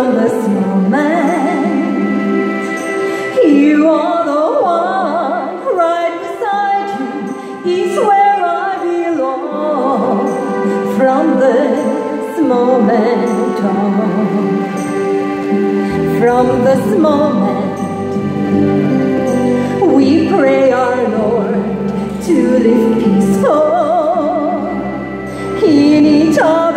this moment, you are the one. Right beside you is where I belong. From this moment on, from this moment, we pray our Lord to live peaceful in eternity.